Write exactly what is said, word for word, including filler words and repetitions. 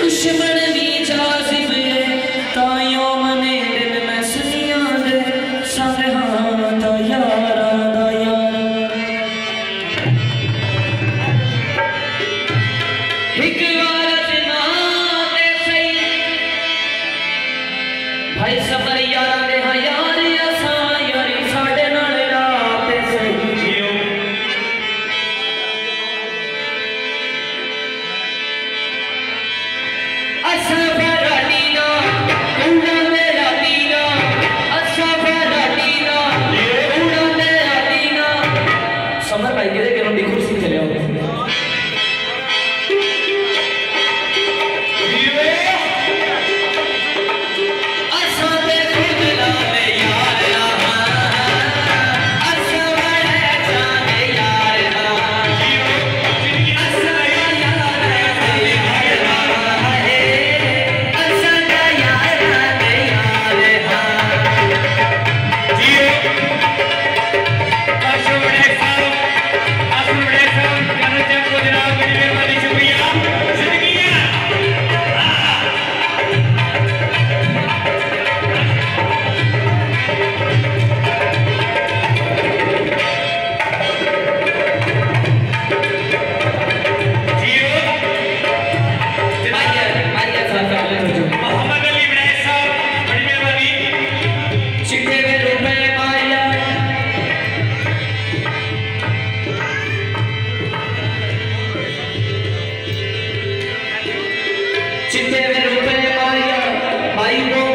दुश्मन भी जाजिब है तायों मने दिन मैं सुनिया दे संग हाँ दा यारा दा यारा एक वारत ना दे सही भाई सबर यारा दे हाँ यार असा यारी साढ़े नाल रात सही जियो असा फराडी ना उड़ा मेरा दीना असा फराडी ना उड़ा मेरा दीना समर भाई के के रोटी कुर्सी चले आओ असा दे खुद ला में यार रहा असा बड़े जाने यार रहा असा यार दे यार रहा है असा दा यार दे यार रहा जियो असुड़े साहब असुड़े साहब करना को जनाब बड़ी मेहरबानी शुक्रिया जिंदगियां जियो मारिया मारिया साहब का ले जो मोहम्मद अली इब्राहिम साहब बड़ी मेहरबानी चिट्ठे में रुपए मारिया चिट्ठे में रुपए मारिया भाई वो